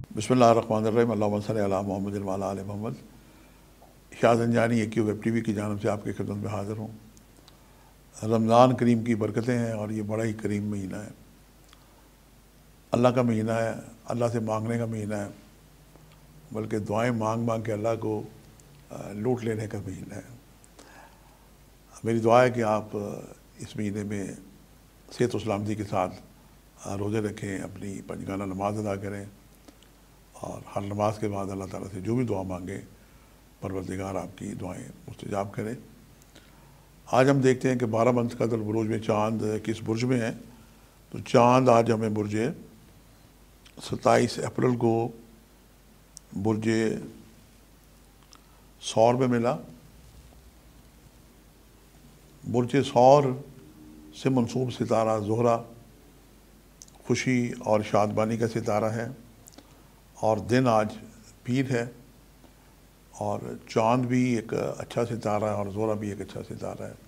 بسم اللہ الرحمن الرحیم، اللہم صلی علی محمد وعلی آل Muhammad. Shah Zanjani AQ web TV کی جانب سے آپ کی خدمت میں حاضر ہوں۔ رمضان کریم کی برکتیں ہیں اور یہ بڑا ہی کریم مہینہ ہے، اللہ کا مہینہ ہے، اللہ سے مانگنے کا مہینہ ہے، بلکہ دعائیں مانگ مانگ کے اللہ کو لوٹ لینے کا مہینہ ہے۔ میری دعا ہے کہ آپ اس مہینے میں صحت و سلامتی کے ساتھ روزے رکھیں، اپنی پنجگانہ نماز ادا کریں، اور ہر نماز کے بعد اللہ تعالیٰ سے جو بھی دعا مانگیں پروردگار آپ کی دعائیں مستجاب کرے۔ آج ہم دیکھتے ہیں کہ 12 منتقل البروج میں چاند کس برج میں ہے۔ تو چاند آج ہمیں برج 27 اپریل کو برج ثور میں ملا۔ برج ثور سے منسوب ستارہ زہرہ خوشی اور شادمانی کا ستارہ ہے، اور دن آج پیر ہے، اور چاند بھی ایک اچھا ستارہ ہے اور زہرہ بھی ایک اچھا ستارہ ہے۔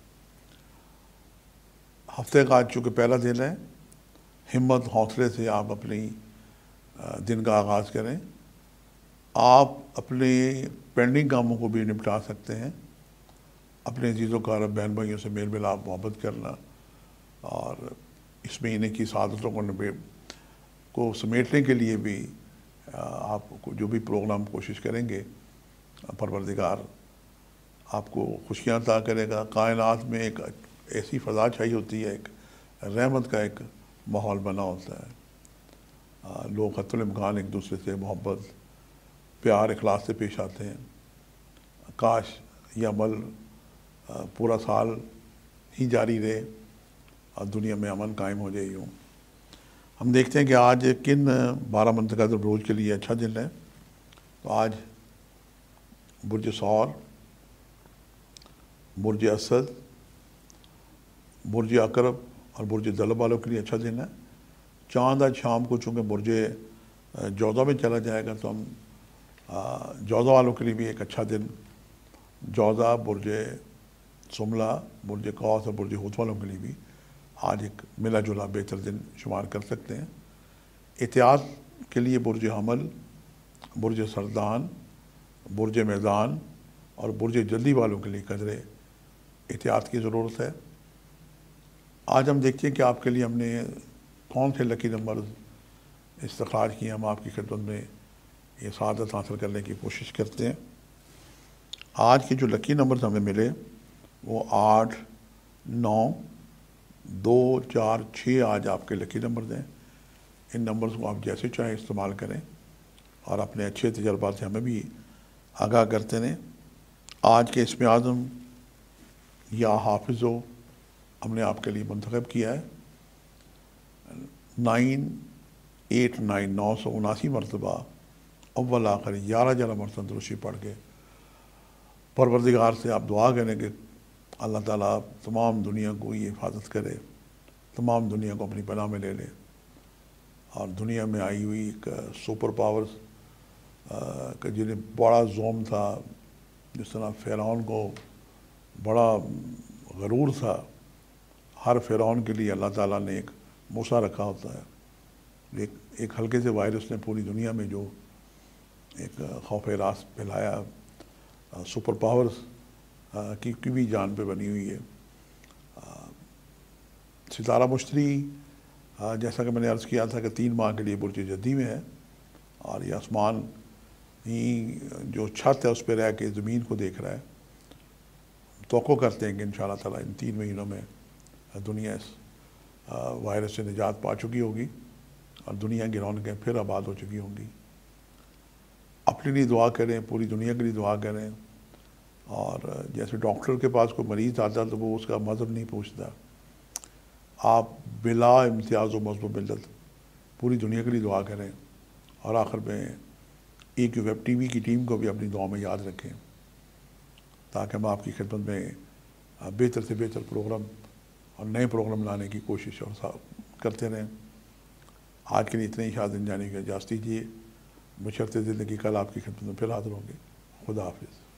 ہفتے کا آج چونکہ پہلا دن ہے، ہمت حوصلے سے آپ اپنی دن کا آغاز کریں۔ آپ اپنے پینڈنگ کاموں کو بھی نپٹا سکتے ہیں، اپنے عزیز و اقارب بہن بھائیوں سے میل ملاپ محبت کرنا، اور اس مہینے کی سعادتوں کو سمیٹنے کے لیے بھی آپ کو جو بھی پروگرام کوشش کریں گے، پروردگار آپ کو خوشیاں عطا کرے گا۔ کائنات میں ایک ایسی فضا چھائی ہوتی ہے، ایک رحمت کا ایک ماحول بنا ہوتا ہے۔ لوگ حتی الامکان ایک دوسرے سے محبت، پیار، اخلاص سے پیش آتے ہیں۔ کاش یہ عمل پورا سال ہی جاری رہے اور دنیا میں امن قائم ہو جائے یوں۔ ہم دیکھتے ہیں کہ آج کن 12 منتقل البروج کے لیے اچھا دن ہے۔ تو آج برج ثور، برج اسد، برج عقرب اور برج دلو والوں کے لیے اچھا دن ہے۔ چاند آج شام کو چونکہ برج جوزہ میں چلا جائے گا، تو ہم جوزہ والوں کے لیے بھی ایک اچھا دن، جوزہ، برج سملہ، برج قوس اور برج حوت والوں کے لیے بھی آج ایک ملا جلا بہتر دن شمار کر سکتے ہیں۔ احتیاط کے لیے برج حمل، برج سرطان، برج میزان اور برج جلدی والوں کے لیے قدرے احتیاط کی ضرورت ہے۔ آج ہم دیکھتے ہیں کہ آپ کے لیے ہم نے کون سے لکی نمبرز استخراج کیے، ہم آپ کی خدمت میں یہ سعادت حاصل کرنے کی کوشش کرتے ہیں۔ آج کے جو لکی نمبرز ہمیں ملے وہ 8، 9، 2، 4، 6 آج آپ کے لکی نمبرز ہیں۔ ان نمبرز کو آپ جیسے چاہیں استعمال کریں اور اپنے اچھے تجربات سے ہمیں بھی آگاہ کرتے رہیں۔ آج کے اسم اعظم یا حافظ ہم نے آپ کے لیے منتخب کیا ہے 989، 979 مرتبہ اول آخر 11 جرہ مرتبہ درشی پڑھ کے پروردگار سے آپ دعا کریں کہ اللہ تعالیٰ تمام دنیا کو یہ حفاظت کرے، تمام دنیا کو اپنی پناہ میں لے لے، اور دنیا میں آئی ہوئی ایک سپر پاورز کا جنہیں بڑا زوم تھا، جس طرح فرعون کو بڑا غرور تھا، ہر فرعون کے لیے اللہ تعالیٰ نے ایک موسیٰ رکھا ہوتا ہے۔ ایک ہلکے سے وائرس نے پوری دنیا میں جو ایک خوف راس پھیلایا، سپر پاورز کی بھی جان پہ بنی ہوئی ہے۔ ستارہ مشتری جیسا کہ میں نے عرض کیا تھا کہ 3 ماہ کے لیے برج جدی میں ہے، اور یہ آسمان ہی جو چھت ہے اس پہ رہ کے زمین کو دیکھ رہا ہے۔ توقع کرتے ہیں کہ انشاءاللہ تعالیٰ ان 3 مہینوں میں دنیا اس وائرس سے نجات پا چکی ہوگی اور دنیا کی رونقیں پھر آباد ہو چکی ہوں گی۔ اپنے لیے دعا کریں، پوری دنیا کے لیے دعا کریں، اور جیسے ڈاکٹر کے پاس کوئی مریض آتا تو وہ اس کا مذہب نہیں پوچھتا، آپ بلا امتیاز و مذہب و ملت پوری دنیا کے لیے دعا کریں، اور آخر میں AQ ویب TV کی ٹیم کو بھی اپنی دعا میں یاد رکھیں، تاکہ ہم آپ کی خدمت میں بہتر سے بہتر پروگرام اور نئے پروگرام لانے کی کوشش اور کرتے رہیں۔ آج کے لیے اتنے ہی، شاہ زنجانی کو اجازت دیجیے، بشرط زندگی کل آپ کی خدمت میں پھر حاضر ہوں گے۔ خدا حافظ۔